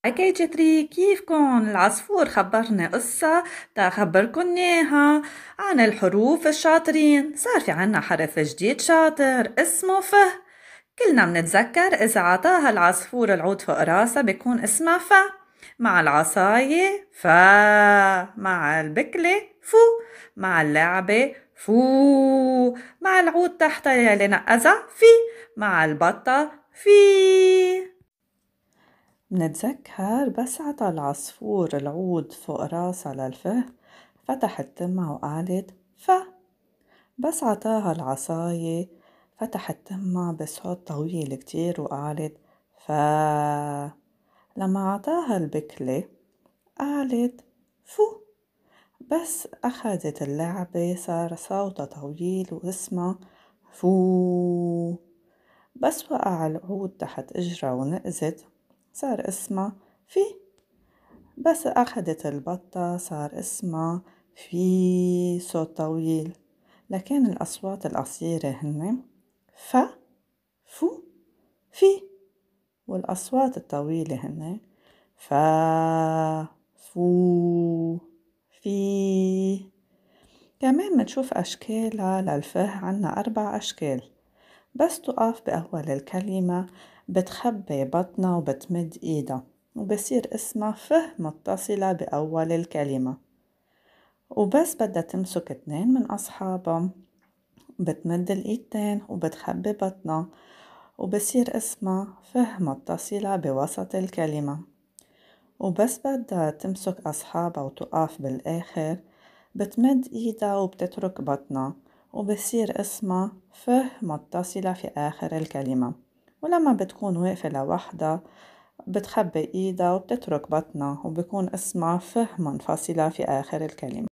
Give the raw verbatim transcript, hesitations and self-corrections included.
هاي جتري كيفكن العصفور خبرني قصة تا خبركن إياها عن الحروف الشاطرين. صار في عنا حرف جديد شاطر اسمه ف. كلنا منتذكر إذا عطاها العصفور العود فوق راسها بيكون اسمها ف. مع العصاية فا، مع البكلة فو، مع اللعبة فو، مع العود تحتها يلي نقزها في، مع البطة في. منتذكر بس عطى العصفور العود فوق راسها للفه فتحت تمها وقالت ف. بس عطاها العصاية فتحت تمها بصوت طويل كتير وقالت فا. لما عطاها البكلة قالت فو. بس أخذت اللعبة صار صوتها طويل واسمها فو. بس وقع العود تحت إجرها ونقزت صار اسمها في. بس أخدت البطة صار اسمها في صوت طويل. لكن الأصوات القصيرة هن ف، فو، في. والأصوات الطويلة هن فا، فو، في. كمان منشوف أشكالها للفه عنا أربع أشكال. بس تقف بأول الكلمة بتخبي بطنها وبتمد إيدها وبصير اسمها فه متصلة بأول الكلمة. وبس بدها تمسك اتنين من أصحابها بتمد الإيدتين وبتخبي بطنها وبصير اسمها فه متصلة بوسط الكلمة. وبس بدها تمسك أصحابها وتقف بالآخر بتمد إيدها وبتترك بطنها وبصير اسمها فه متصلة في آخر الكلمة. ولما بتكون واقفة لوحدها بتخبي إيدها وبتترك بطنها وبكون اسمها فه منفصلة في آخر الكلمة.